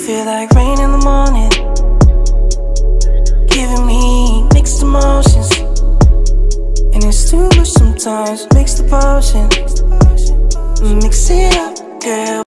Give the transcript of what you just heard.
feel like rain in the morning, giving me mixed emotions, and it's too much sometimes. Mix the potion, mix it up, girl.